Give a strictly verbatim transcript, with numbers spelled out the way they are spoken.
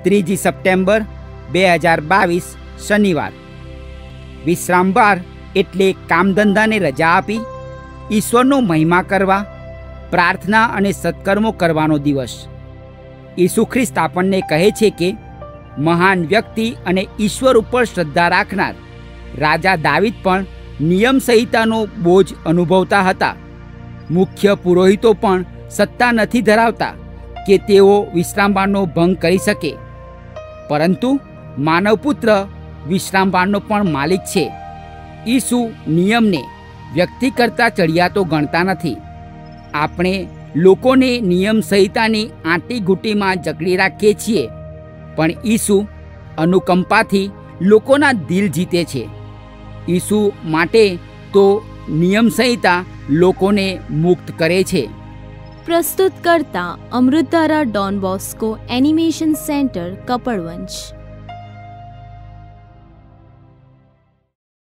ત્રીજી સપ્ટેમ્બર બે હજાર બાવીસ શનિવાર. વિશ્રામવાર એટલે કામધંધાને રજા આપી ઈશ્વરનો મહિમા કરવા, પ્રાર્થના અને સત્કર્મો કરવાનો દિવસ. ઈસુ ખ્રિસ્ત આપણને કહે છે કે મહાન વ્યક્તિ અને ઈશ્વર ઉપર શ્રદ્ધા રાખનાર રાજા દાવીદ પણ નિયમ સંહિતાનો બોજ અનુભવતા હતા. મુખ્ય પુરોહિતો પણ સત્તા નથી ધરાવતા કે તેઓ વિશ્રામવારનો ભંગ કરી શકે, પરંતુ માનવપુત્ર વિશ્રામવારનો પણ માલિક છે. ઈસુ નિયમને વ્યક્તિ કરતાં ચડિયાતો ગણતા નથી. આપણે લોકોને નિયમ સંહિતાની આંટીઘૂંટીમાં જકડી રાખીએ છીએ, પણ ઈસુ અનુકંપાથી લોકોના દિલ જીતે છે. ઈસુ માટે તો નિયમ સંહિતા લોકોને મુક્ત કરે છે. પ્રસ્તુત કરતા Amritdhara Don Bosco animation centre, Kapadvanj.